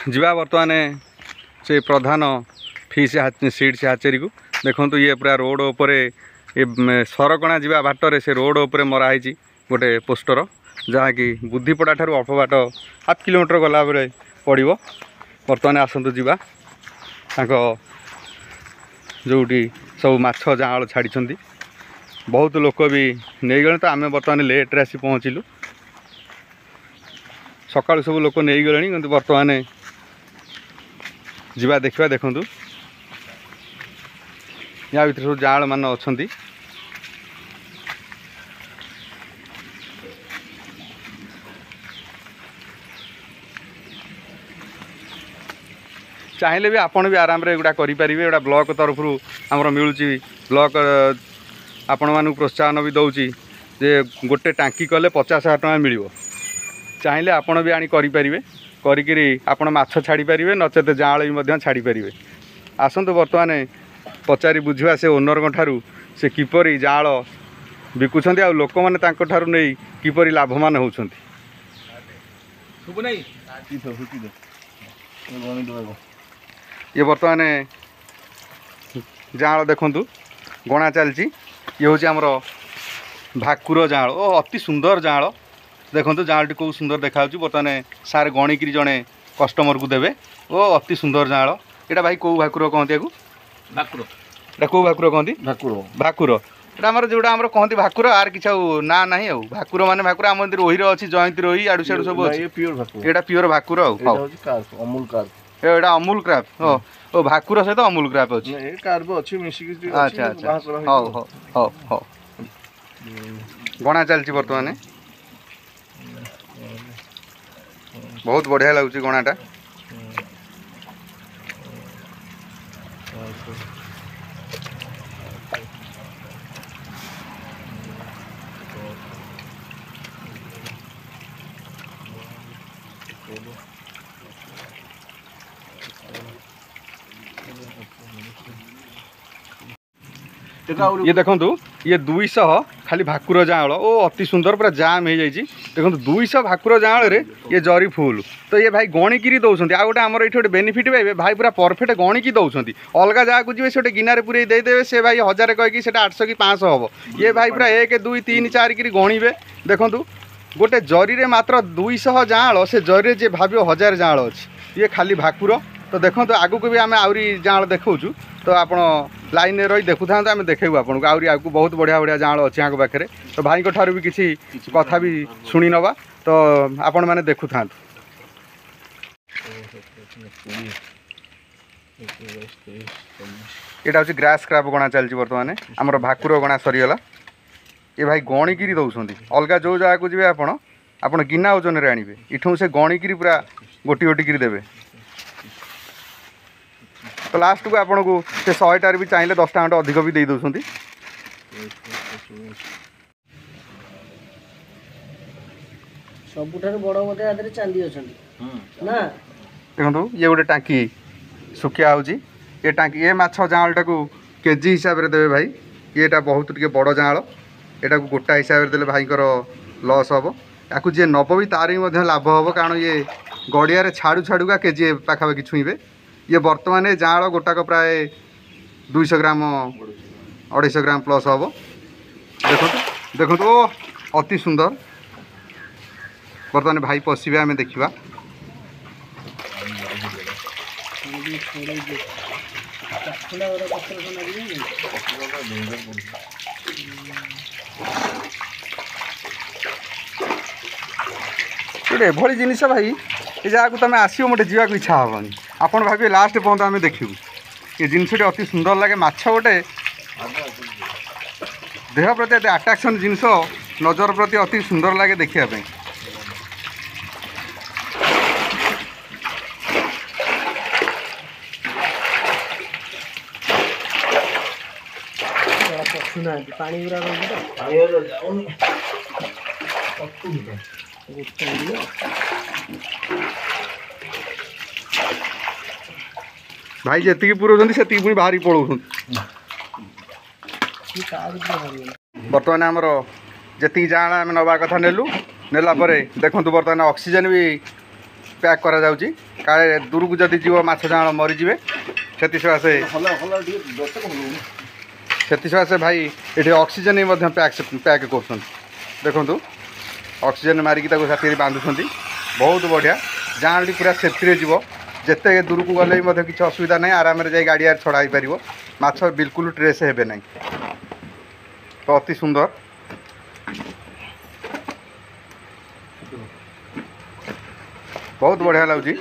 जीवा बर्तमान से प्रधान फिश सीड्स हाचेरी को देखो ये पूरा रोड उपरे ये सरकणा जीवा बाटर से रोड उपरे मराही गोटे पोस्टर जहाँकि बुद्धिपड़ा ठार अल्प बाट हाफ किलोमीटर गला पड़ो बर्तमान आसतु जीवा जोटी सब माछ जाँल छाड़ी बहुत लोक भी नहीं गले तो आम बर्तमान लेट्रे आसी पहुँचलु सकाल सब लोक नहीं गले कि बर्तमान जीवा देखा देखु या भर सब जाँल मान अच्छा चाहिए भी आपड़ भी आराम रे गुड़ा करें एटा ब्लॉक तरफ आमर मिलूँ ब्लॉक आपण मानू प्रोत्साहन भी दौर जे गोटे टांकी कले 50,000 टका मिल चाहिए आपण भी आनी करें आपण माछ छाड़ी पारे नचेत जाँल भी छाड़ी पारे आसतु बर्तमान पचारि बुझा से ओनर ठारू से किपरि जाँल बिकुंट आ लोक मैंने नहीं किपरि लाभवान होती ये बर्तमान जाँल देखु गणा चलती ये हूँ आमर भाकुर जाँल ओ अति सुंदर जाँल देखो जाँलटी कौ सुंदर देखा बर्तमान सार गणिक जड़े कस्टमर को देवे ओ अति सुंदर जाँल यहाँ भाई कौ भाकुर कहते भाकुर एटा कौ भाकुर कहती भाकुर एटा आमर जोड़ा आमर कहती भाकुर आर कि ना ना भाकुर माने भाकुर आम रोही अच्छी जयंती रोही आड़ू साड़ू सब अच्छी यहाँ प्योर भाकुर एटा अमूल क्राफ्ट ओ भाकुर सहित अमूल क्राफ्ट अच्छी अच्छा अच्छा हाँ हाँ हाँ हाँ गणा चलती बर्तमान बहुत बढ़िया लगुच गणाटा ये देखु ये 200 खाली भाकुर जाँल ओ अति सुंदर पूरा जाम हो जाइए देखो 200 भाकुर जाँल रे ये जरी फुल तो ये भाई गणिकी दौरान आ गए आमर ये बेनिफिट पाइबे भाई पूरा परफेक्ट गणिकी दौरान अलग जगह जी से गिनारे पूरे देदेवे से भाई 1000 कहीकि 800 कि 500 हम ये भाई पूरा 1 2 3 4 कि गणिबे देखु गोटे जरी मात्र 200 जाँल से जरी जे भाव 1000 जाँल अच्छी ये खाली भाकुर तो देखो आगू भी आम आहरी जाँल देखु तो आप लाइन रही देखु था आम देखू आपको आहरी आगू बहुत बढ़िया बढ़िया जाँल अच्छी यहाँ पाखे तो भाई ठार भी किसी कथा भी शुणी नवा तो आपण मैंने देखु था यहाँ हूँ ग्रास क्रैप गणा चलती बर्तमान आमर भाकुर गणा सरीगला ये भाई गणिकी दौरान अलग जो जगह को जी आप गिना ओजन रे आनिबे इठू से गणिकी पूरा गोटी गोटी देवे तो लास्ट को आपन को से 100 टार भी चाहिए 10 टका अधिक भी दे दौरान सबुठार बड़ मते आदरे चांदी अछंती ना देखो ये गोटे टांकी सुखिया होची ये टांकी ये माछ जाँल टाकू केजी हिसाब रे देवे भाई येटा बहुत टिके बड़ जाँल एटा को गोटा हिसाब रे देले भाईकर लॉस हम या जी नब भी तार भी लाभ हम कारण ये गड़िया छाड़ू छाड़ूका केजी पाखापाखि छुईबे ये बर्तमान जाँल गोटाक प्राय 200 ग्राम 250 ग्राम प्लस हम देखो देखो ओ अति सुंदर बर्तमान भाई पशिबे आम देखा गोटे भली जिनिस भाई ये जगह तुम आसो मोटे जावाक इच्छा हेनी आपड़ भावे लास्ट पर्यटन आम देखू ये जिनसटी अति सुंदर लगे माछ गोटे देह प्रति एत आट्राक्शन जिनस नजर प्रति अति सुंदर लगे देखापी पानी भाई जी पुराउं से पुणी बाहरी पलाऊँ बर्तमान आमर जी जाँला आम नवा कथा नेलु नेला देखु बर्तमान ऑक्सीजन भी ପ୍ୟାକ୍ କରାଯାଉଛି କାଳେ ଦୂରକୁ ଯଦି ଯିବ ମାଛ ଜାଆଁଳ ମରିଯିବେ ସେଥିସକାଶେ ଭାଇ ଏଠି ଅକ୍ସିଜେନ୍ ମଧ୍ୟ ପ୍ୟାକ୍ କରୁଛନ୍ତି ଦେଖନ୍ତୁ ଅକ୍ସିଜେନ୍ ମାରିକି ତାକୁ ସାଥିରେ ବାନ୍ଧୁଛନ୍ତି ବହୁତ ବଢ଼ିଆ ଜାଆଁଳଟି ପୁରା ସେଫ୍ଟିରେ ଯିବ ଯେତେ ଦୂରକୁ ଗଲେ ବି ମଧ୍ୟ କିଛି ଅସୁବିଧା ନାହିଁ ଆରାମରେ ଯାଇ ଗାଡ଼ିଆରେ ଛଡ଼ା ହେଇପାରିବ ମାଛ ବିଲକୁଲ ଟ୍ରେସ୍ ହେବେ ନାହିଁ ତ ଅତି ସୁନ୍ଦର बहुत बढ़िया लगे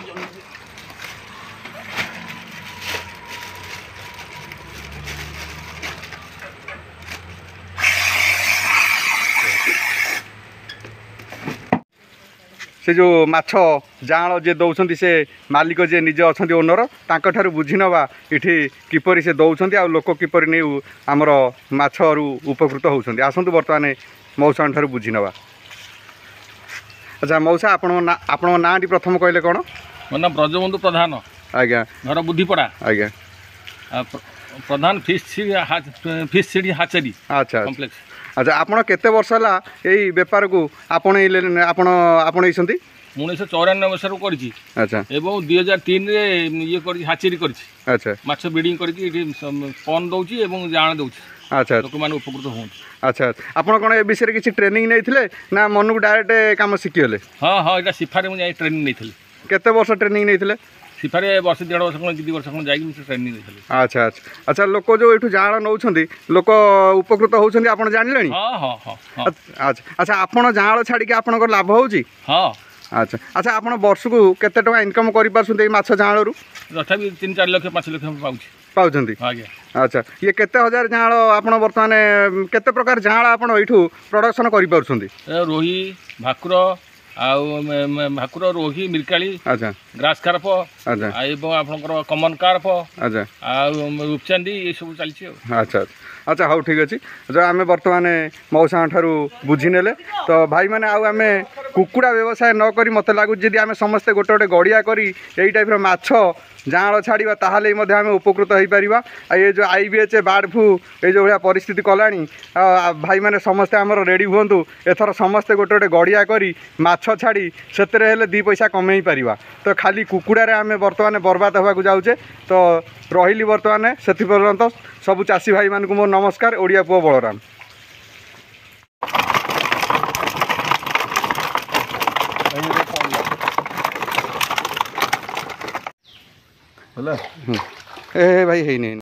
से जो माछ जाँल जे दौरान से मालिक जे निजे अच्छा ओनर तांकर बुझी नवा इठी किपरि से दौरान आ लोक किपरि नहीं आमर माछरू उपकृत होती आसतु बर्तमान मौसा ठार बुझी नवा अच्छा मौसा आपण ना प्रथम कहले कौन मो नाम ब्रजबंधु प्रधान आज्ञा घर बुद्धिपड़ा आज्ञा प्रधान फिश सीडी हाचरी अच्छा कम्प्लेक्स अच्छा आपण केते वर्ष है यही बेपार को आपण 1994 मसीह करी अच्छा एवं 2003 रे ये करी हाचेरी करी अच्छा माछ ब्रीडिंग करके पन दउची एवं जाण दउची अच्छा लोक मान उपकृत हों अच्छा आपण कौन ए विषय किसी ट्रेनिंग नहीं ना मन को डायरेक्ट काम शिखिगले हाँ हाँ यहाँ सिफारे मुझे ट्रेनिंग नहीं केते वर्ष ट्रेनिंग नहीं सिफारे वर्ष 1.5 वर्ष 2 वर्ष जाकि ट्रेनिंग नहीं अच्छा अच्छा अच्छा लोक जो ये जाँल नौ लोक उपकृत होती आप जानिले हाँ हाँ हाँ अच्छा अच्छा आपड़ जाँल छाड़ी आपंकर लाभ हो हाँ अच्छा अच्छा आप वर्ष को केते टका इनकम कर जाँलू तथापि 3-4 लाख 5 लाख पाँच पाँच आज्ञा अच्छा ये केते हजार जाँल आप बर्तमान केते प्रकार जाँल आप प्रोडक्शन कर रोही भाकुर भाकुर रोही मिरकाली अच्छा ग्रास कार्प अच्छा एवं आपंकर कमन कार्प अच्छा रूपचांदी ये सब चलती अच्छा अच्छा हाँ ठीक अच्छे जो आम बर्तमान मौसा ठारू बुझी नेले तो भाई मैंने आम कुकुड़ा व्यवसाय न करी मत लगुच जदि आम समस्ते गोटे गोटे गड़िया करी यही टाइप माछ जाँल छाड़ा ताहले आम उपकृत हो पार ये जो IBH बार्ड फ्लू ये जो भाया परिस्थिति कलानी भाई मैंने समस्ते आमर रेडी हुंतु एथर समस्ते गोटे गोटे गड़िया करी माछ छाड़ी से 2 पैसा कमे पार तो खाली कुकुड़ारे आम बर्तमान बर्बाद होगा जाऊे तो रही बर्तमान से पर्यंत सबू चाषी भाई मानक मोर नमस्कार ओडिया पुओ बलराम ए भाई है नहीं